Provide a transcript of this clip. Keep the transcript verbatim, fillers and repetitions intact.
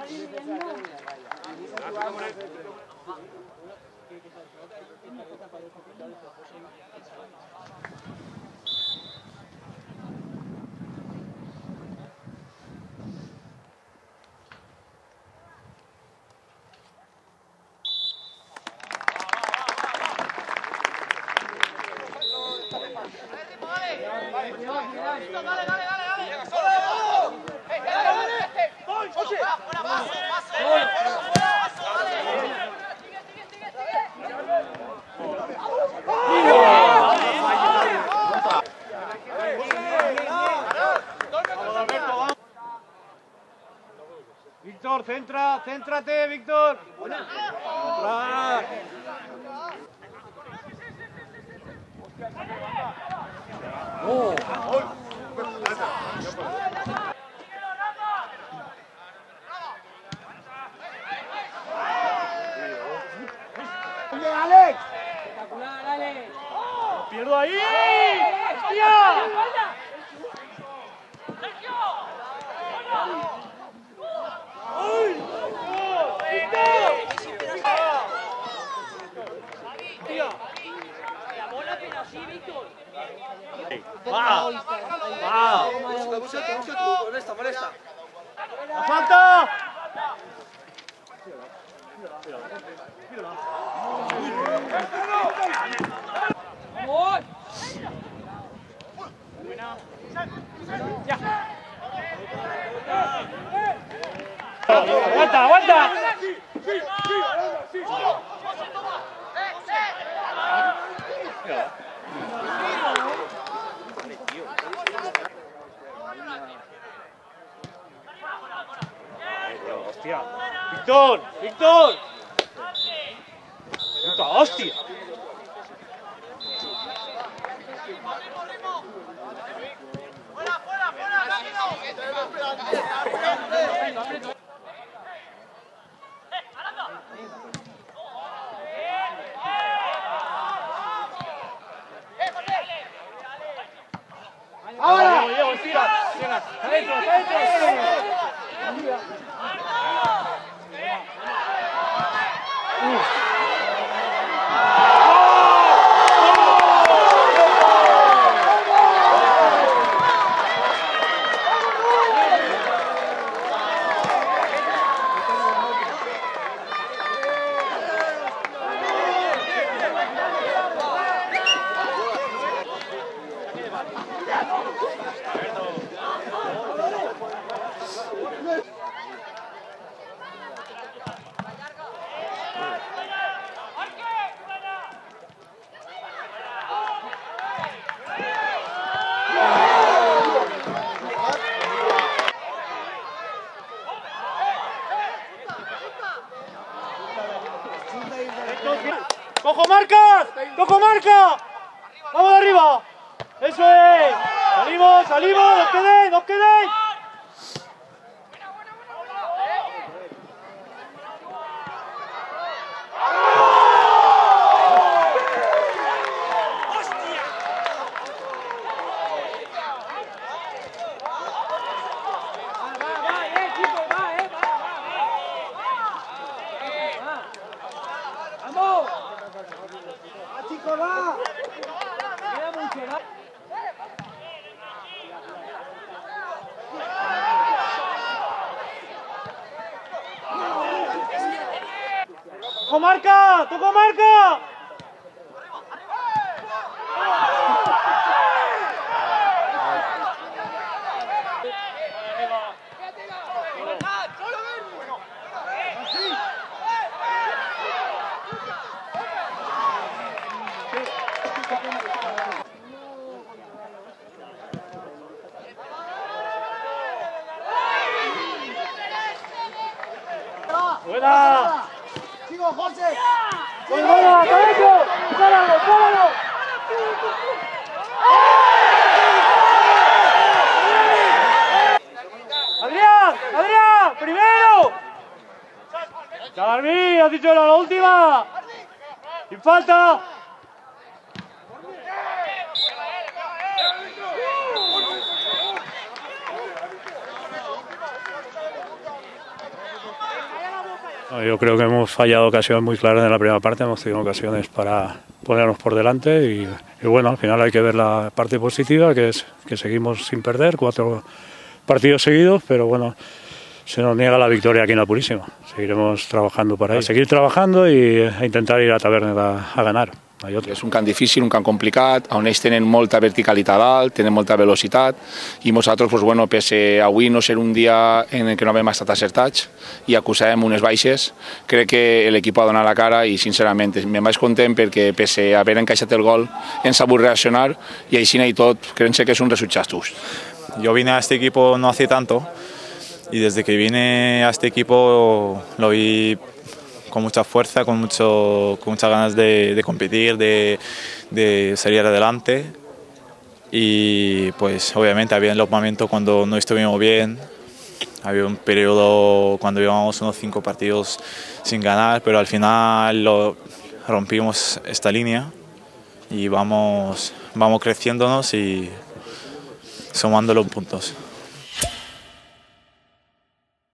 Víctor, centra, céntrate, Víctor. Atrás. Oh. ¡Alex! ¡Espectacular, Alex! ¡Lo pierdo ahí! ¡Hostia! La bola, pero sí, Víctor. ¡Va! ¡Va! Busca, busca, busca tú, molesta, molesta. ¡La falta! ¡Vamos! ¡Aguanta, aguanta! ¡Hostia! ¡Víctor! ¡Víctor! ¡Puta hostia! ¡Fuera, fuera, fuera, rápido! ¡Ahora! ¡Diego, estira! ¡Venga! ¡Adentro, adentro! ¡Cojo marcas! ¡Cojo marca! ¡Vamos de arriba! ¡Eso es! ¡Salimos, salimos! ¡Nos quedéis, nos quedéis! ¡Toco marca! ¡Toco marca! ¡Buena! ¡Sigo, José! ¡Buena! ¡Cabello! ¡Páralo, páralo! ¡Adrián! ¡Adrián! ¡Primero! ¡Charmi! ¡Has dicho la última! ¡Sin falta! Yo creo que hemos fallado ocasiones muy claras en la primera parte, hemos tenido ocasiones para ponernos por delante y, y bueno, al final hay que ver la parte positiva, que es que seguimos sin perder, cuatro partidos seguidos, pero bueno, se nos niega la victoria aquí en la Purísima. Seguiremos trabajando para ello. Seguir trabajando y a intentar ir a Tavernes a, a ganar. És un camp difícil, un camp complicat, on ells tenen molta verticalitat dalt, tenen molta velocitat, i nosaltres, pues, bueno, pese a avui no ser un dia en què no hem estat acertats i acusàvem unes baixes, crec que l'equip ha donat la cara i, sincerament, me'n vaig content perquè, pese a haver encaixat el gol, hem sabut reaccionar i així i tot, crec que és un resultat just. Yo vine a este equipo no hace tanto y desde que vine a este equipo lo vi con mucha fuerza, con, mucho, con muchas ganas de, de competir, de, de salir adelante y pues obviamente había los momentos cuando no estuvimos bien, había un periodo cuando llevábamos unos cinco partidos sin ganar, pero al final lo, rompimos esta línea y vamos, vamos creciéndonos y sumando los puntos.